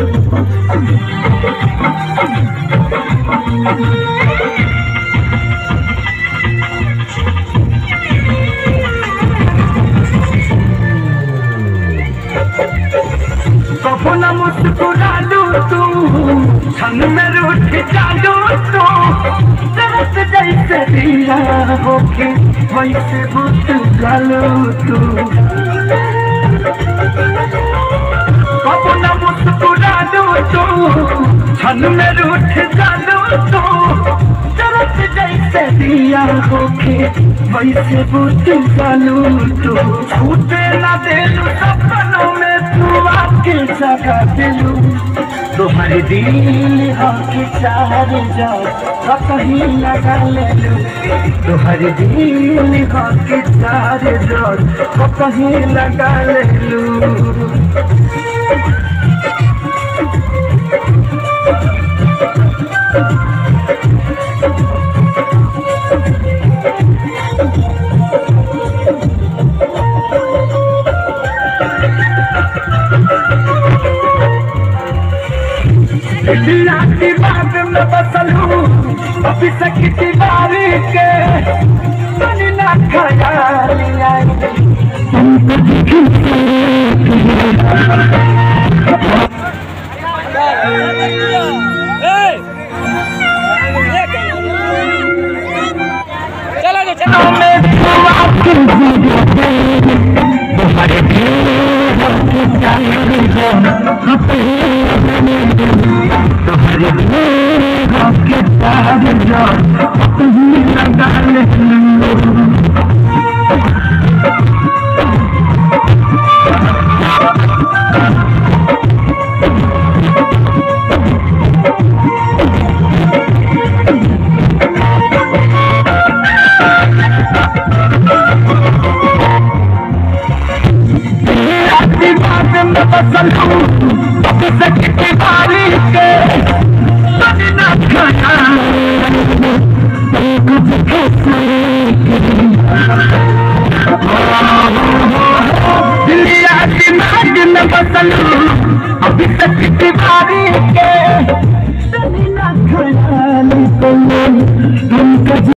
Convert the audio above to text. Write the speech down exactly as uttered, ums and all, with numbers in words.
कबो न मुस्कुरा लूं तू छन में रूठ जालू तू तरस जैसे दिया होके वैसे बुत गालू तू कबो न मुस्कुरा लूं तू छन में रूठ जालू तू तरस जैसे दिया होके वैसे बुत गालू तू छूटे न देलू सपनों में तू आके जगा दिलू तुम्हारे दिल आके चार जाओ कहीं लगा ले लू तुम्हारे दिल आके चार जाओ कहीं लगा ले लू की बात में बसल हूँ अभी तक दीवारी के बनी ना ख्याल चलो चलो दिलिया दिमाग में बसल